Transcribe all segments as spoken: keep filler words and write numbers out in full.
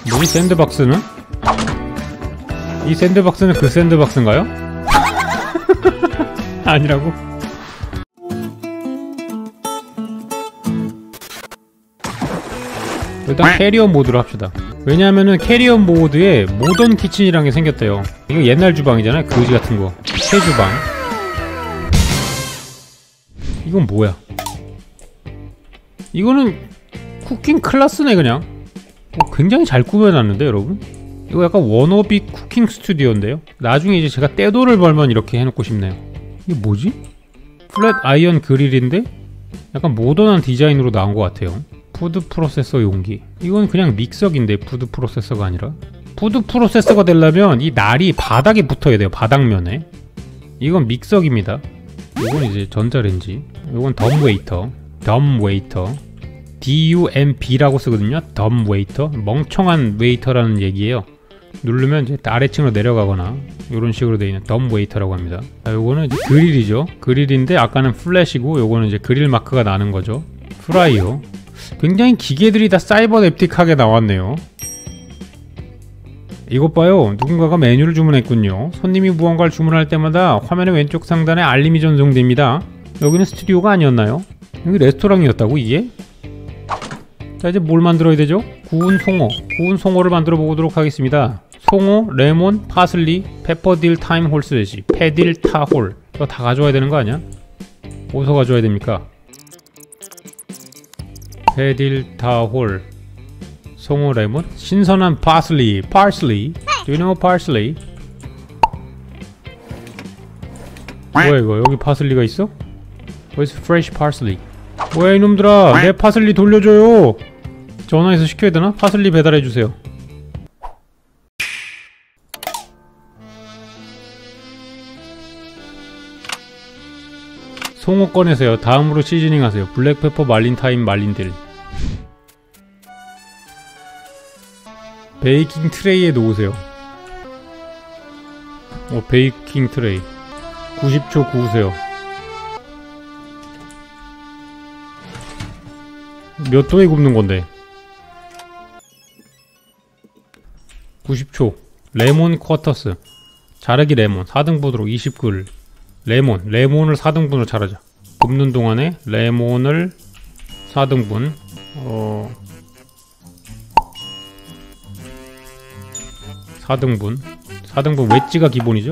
뭐지 샌드박스는? 이 샌드박스는 그 샌드박스인가요? 아니라고? 일단 캐리어 모드로 합시다. 왜냐하면은 캐리어 모드에 모던 키친이라는 게 생겼대요. 이거 옛날 주방이잖아요. 거지 같은 거. 새 주방. 이건 뭐야? 이거는 쿠킹 클래스네 그냥. 어, 굉장히 잘 꾸며놨는데 여러분? 이거 약간 워너비 쿠킹 스튜디오인데요? 나중에 이제 제가 떼돈을 벌면 이렇게 해놓고 싶네요. 이게 뭐지? 플랫 아이언 그릴인데 약간 모던한 디자인으로 나온 것 같아요. 푸드 프로세서 용기. 이건 그냥 믹서기인데 푸드 프로세서가 아니라. 푸드 프로세서가 되려면 이 날이 바닥에 붙어야 돼요. 바닥면에. 이건 믹서기입니다. 이건 이제 전자레인지. 이건 덤웨이터. 덤웨이터. 디 유 엠 비라고 쓰거든요. 덤웨이터. 멍청한 웨이터라는 얘기예요. 누르면 이제 아래층으로 내려가거나 이런 식으로 되어 있는 덤웨이터라고 합니다. 자, 요거는 이제 그릴이죠. 그릴인데 아까는 플래시고 요거는 이제 그릴 마크가 나는 거죠. 프라이어. 굉장히 기계들이 다 사이버냅틱하게 나왔네요. 이것 봐요. 누군가가 메뉴를 주문했군요. 손님이 무언가를 주문할 때마다 화면의 왼쪽 상단에 알림이 전송됩니다. 여기는 스튜디오가 아니었나요? 여기 레스토랑이었다고 이게? 자, 이제 뭘 만들어야 되죠? 구운 송어. 구운 송어를 만들어 보도록 하겠습니다. 송어, 레몬, 파슬리, 페퍼딜 타임 홀스지, 페딜 타홀. 이거 다 가져와야 되는 거 아니야? 어디서 가져와야 됩니까? 페딜 타홀, 송어, 레몬, 신선한 파슬리, parsley. Do you know parsley? 뭐야 이거? 여기 파슬리가 있어? Where's fresh parsley? 뭐야 이놈들아, 내 파슬리 돌려줘요. 전화해서 시켜야 되나? 파슬리 배달해주세요. 송어 꺼내세요. 다음으로 시즈닝 하세요. 블랙페퍼 말린 타임 말린 딜. 베이킹 트레이에 놓으세요. 어, 베이킹 트레이 구십 초 구우세요. 몇 도에 굽는 건데? 구십 초. 레몬 쿼터스. 자르기 레몬 사 등분으로 이십 글. 레몬. 레몬을 사 등분으로 자르자. 굽는 동안에 레몬을 사 등분. 어... 사 등분. 사 등분 웨지가 기본이죠?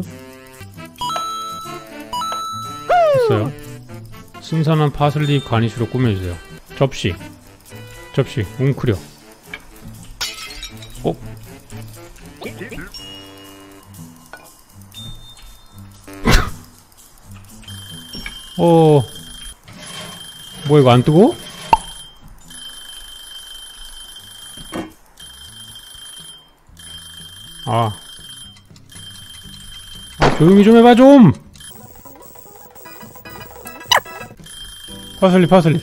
됐어요. 신선한 파슬리 가니쉬로 꾸며주세요. 접시. 접시. 웅크려. 어? 어... 뭐야 이거 안 뜨고? 아... 아 조용히 좀 해봐 좀! 파슬리 파슬리.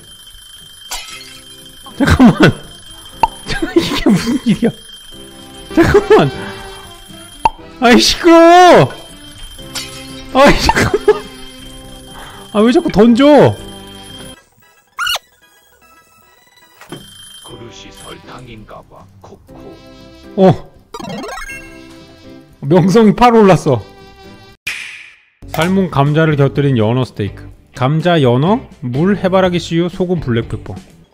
잠깐만! 잠깐 이게 무슨 일이야? 잠깐만! 아이 시끄러워! 아이 잠깐만! 아 왜 자꾸 던져? 그릇이 설탕인가봐. 코코. 어. 명성이 팔 올랐어. 삶은 감자를 곁들인 연어 스테이크. 감자, 연어, 물, 해바라기 씨유, 소금, 블랙페퍼.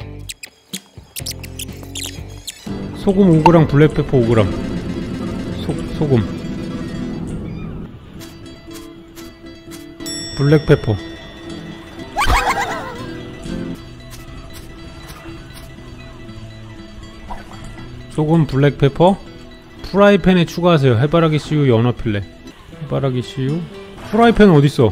소금 오 그램, 블랙페퍼 오 그램. 소, 소금. 블랙페퍼. 소금, 블랙페퍼. 프라이팬에 추가하세요. 해바라기 씨유, 연어 필레. 해바라기 씨유. 프라이팬은 어딨어?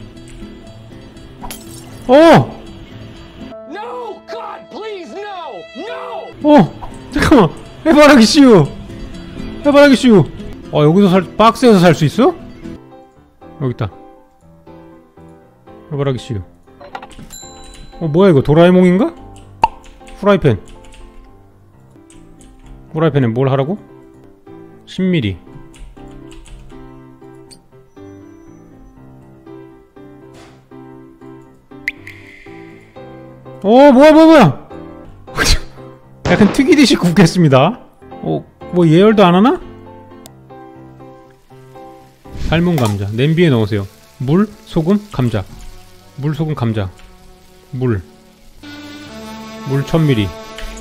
어! No, God, please, no, no. 어! 잠깐만! 해바라기 씨유! 해바라기 씨유! 어, 여기서 살, 박스에서 살 수 있어? 여기있다. 해바라기 씨유. 어, 뭐야 이거? 도라에몽인가? 프라이팬. 프라이팬에 뭘 하라고? 십 밀리리터. 어, 뭐야, 뭐야, 뭐야! 약간 튀기듯이 굽겠습니다. 어, 뭐 예열도 안 하나? 삶은 감자 냄비에 넣으세요. 물, 소금, 감자. 물, 소금, 감자. 물. 물 천 밀리리터.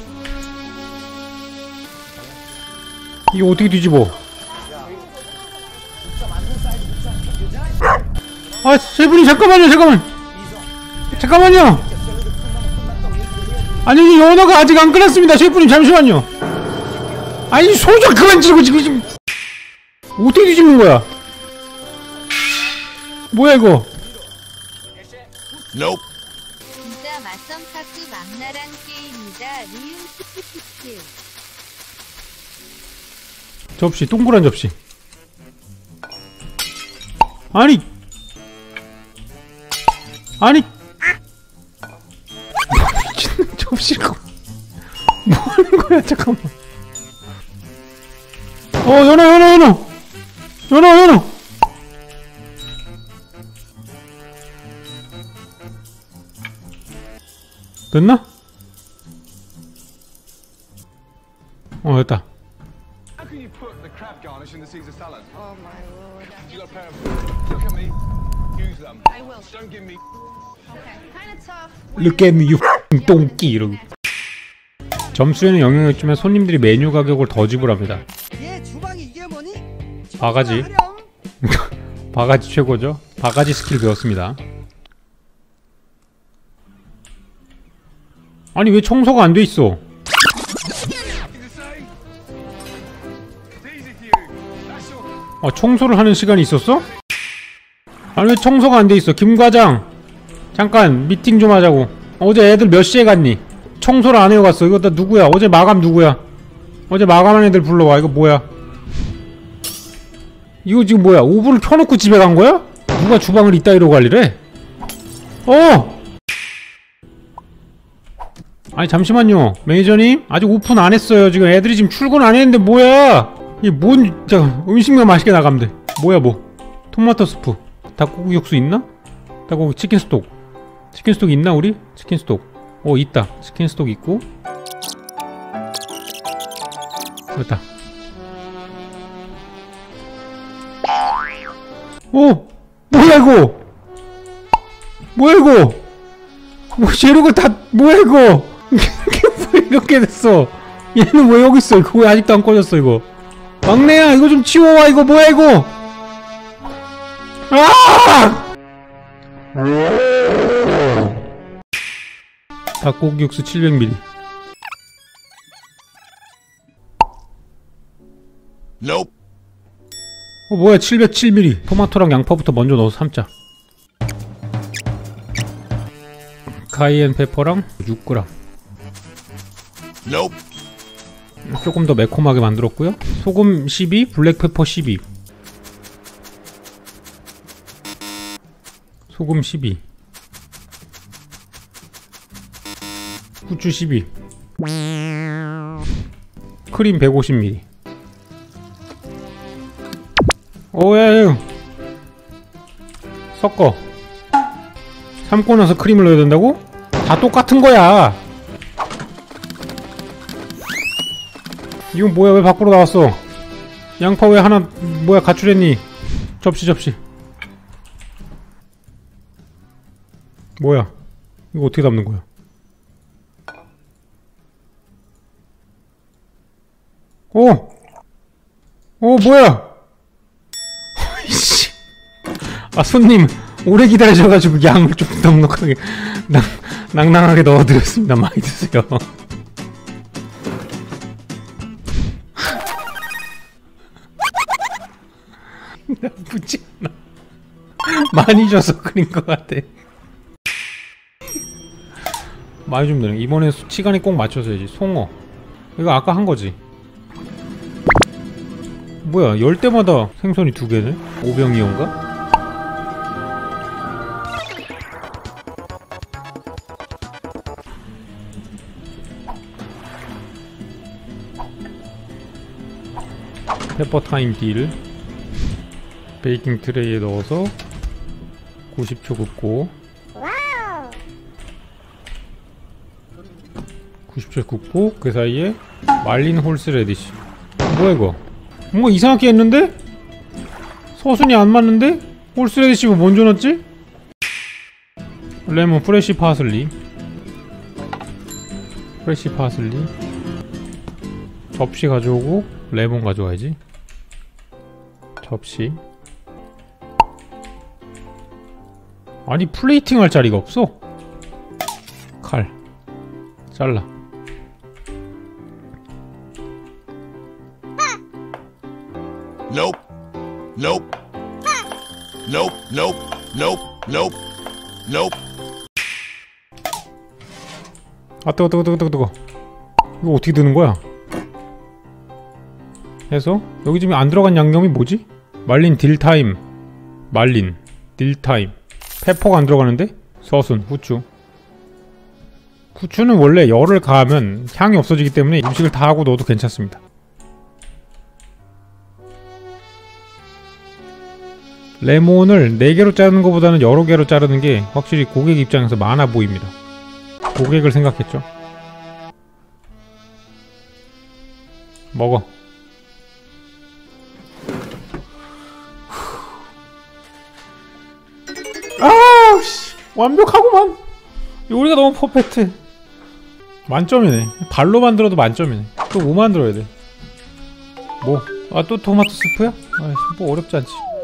이게 어떻게 뒤집어? 아, 셰프님 잠깐만요, 잠깐만. 잠깐만요. 아니, 연어가 아직 안 끝났습니다. 셰프님 잠시만요. 아니, 손 좀 그만 쥐고 지금 지금 어떻게 뒤집는 거야? 뭐야 이거? Nope. 진짜 맞성 탁구 막나란 게임이다. 리움 스프스프. 접시, 동그란 접시. 아니, 아니, 미친 접시가 뭐 하는 거야? 잠깐만. 어, 연어, 연어, 연어, 연어, 연어. 됐나? 어, 됐다. How can you put the crab garnish in the Caesar salad? Oh my lord. You got a pair of... Look at me. Use them. I will. Don't give me... Okay. Kind of tough. Look at me, you f***ing 똥끼 이러고. 점수에는 영향이 있지만 손님들이 메뉴 가격을 더 지불합니다. 얘 주방이 이게 뭐니? 바가지. 바가지 최고죠. 바가지 스킬 배웠습니다. 아니 왜 청소가 안 돼 있어? 아, 청소를 하는 시간이 있었어? 아니 왜 청소가 안 돼 있어? 김 과장 잠깐 미팅 좀 하자고. 어제 애들 몇 시에 갔니? 청소를 안 해요 갔어. 이거 다 누구야? 어제 마감 누구야? 어제 마감한 애들 불러와. 이거 뭐야? 이거 지금 뭐야? 오븐을 켜놓고 집에 간 거야? 누가 주방을 이따위로 관리래? 어! 아니 잠시만요 매니저님 아직 오픈 안 했어요. 지금 애들이 지금 출근 안 했는데 뭐야? 이게 뭔 자 음식만 맛있게 나가면 돼. 뭐야 뭐 토마토 스프 닭고기 육수 있나? 닭고기 치킨 스톡 치킨 스톡 있나 우리? 치킨 스톡 어 있다. 치킨 스톡 있고 됐다. 어! 뭐야 이거? 뭐야 이거? 뭐 재료가 다 뭐야 이거? 이게 왜 이렇게 됐어? 얘는 왜 여기 있어? 이거 왜 아직도 안 꺼졌어 이거? 막내야 이거 좀 치워와. 이거 뭐야 이거? 아! 닭고기 육수 칠백 밀리리터. Nope. 어 뭐야 칠백칠 밀리리터. 토마토랑 양파부터 먼저 넣어서 삶자. 카이엔 페퍼랑 육 그램. Nope. 조금 더 매콤하게 만들었고요. 소금 십이, 블랙페퍼 십이. 소금 십이. 후추 십이. 크림 백오십 밀리리터. 오야 섞어. 삶고 나서 크림을 넣어야 된다고? 다 똑같은 거야. 이건 뭐야 왜 밖으로 나왔어? 양파 왜 하나 뭐야 가출했니? 접시 접시. 뭐야 이거 어떻게 담는 거야? 오! 오 뭐야? 이씨. 아 손님 오래 기다리셔가지고 양을 좀 넉넉하게 낭, 낭낭하게 넣어드렸습니다. 많이 드세요. 나쁘지 않아. 많이 줘서 그린 것 같아. 많이 좀 되네. 이번엔 시간이 꼭 맞춰서야지. 송어 이거 아까 한 거지. 뭐야 열 때마다 생선이 두 개네? 오병이어인가? 페퍼타임 딜 베이킹 트레이에 넣어서 구십 초 굽고 구십 초 굽고 그 사이에 말린 홀스 레디시 뭐야 이거? 뭔가 이상하게 했는데? 서순이 안 맞는데? 홀스레디시 뭐 먼저 넣었지? 레몬 프레쉬 파슬리 프레쉬 파슬리 접시 가져오고 레몬 가져와야지. 접시. 아니 플레이팅 할 자리가 없어. 칼 잘라. Nope. Nope. Nope. Nope. Nope. Nope. Nope. 아 뜨거 뜨거 뜨거 뜨거 뜨거. 이거 어떻게 드는 거야? 해서 여기 지금 안 들어간 양념이 뭐지? 말린 딜타임, 말린 딜타임. 페퍼가 안 들어가는데? 서순, 후추. 후추는 원래 열을 가하면 향이 없어지기 때문에 음식을 다 하고 넣어도 괜찮습니다. 레몬을 네 개로 자르는 것보다는 여러 개로 자르는 게 확실히 고객 입장에서 많아 보입니다. 고객을 생각했죠. 먹어. 아우 씨 완벽하구만. 요리가 너무 퍼펙트. 만점이네. 발로 만들어도 만점이네. 또 뭐 만들어야 돼? 뭐? 아 또 토마토 스프야? 아이씨 뭐 어렵지 않지.